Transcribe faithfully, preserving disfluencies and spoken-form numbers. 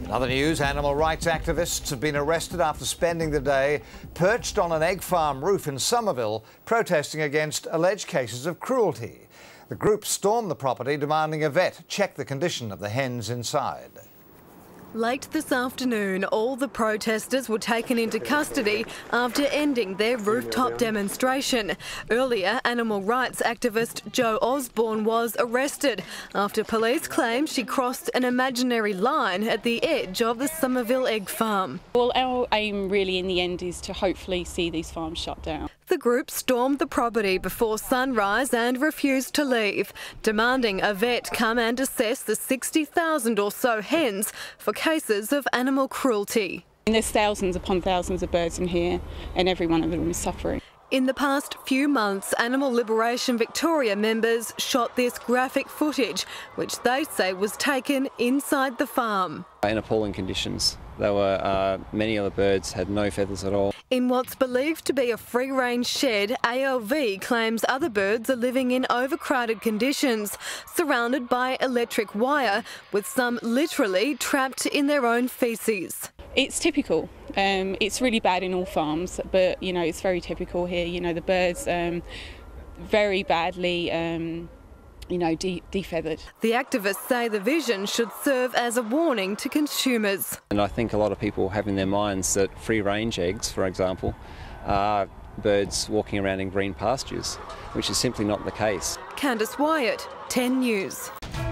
In other news, animal rights activists have been arrested after spending the day perched on an egg farm roof in Somerville, protesting against alleged cases of cruelty. The group stormed the property, demanding a vet check the condition of the hens inside. Late this afternoon, all the protesters were taken into custody after ending their rooftop demonstration. Earlier, animal rights activist Jo Osborne was arrested after police claimed she crossed an imaginary line at the edge of the Somerville egg farm. Well, our aim really in the end is to hopefully see these farms shut down. The group stormed the property before sunrise and refused to leave, demanding a vet come and assess the sixty thousand or so hens for cases of animal cruelty. And there's thousands upon thousands of birds in here, and every one of them is suffering. In the past few months, Animal Liberation Victoria members shot this graphic footage, which they say was taken inside the farm. In appalling conditions. There were uh, many of the birds had no feathers at all. In what's believed to be a free-range shed, A L V claims other birds are living in overcrowded conditions, surrounded by electric wire, with some literally trapped in their own faeces. It's typical. Um, it's really bad in all farms, but you know it's very typical here. You know the birds um, very badly. Um, you know, de defeathered. The activists say the vision should serve as a warning to consumers. And I think a lot of people have in their minds that free-range eggs, for example, are birds walking around in green pastures, which is simply not the case. Candice Wyatt, ten News.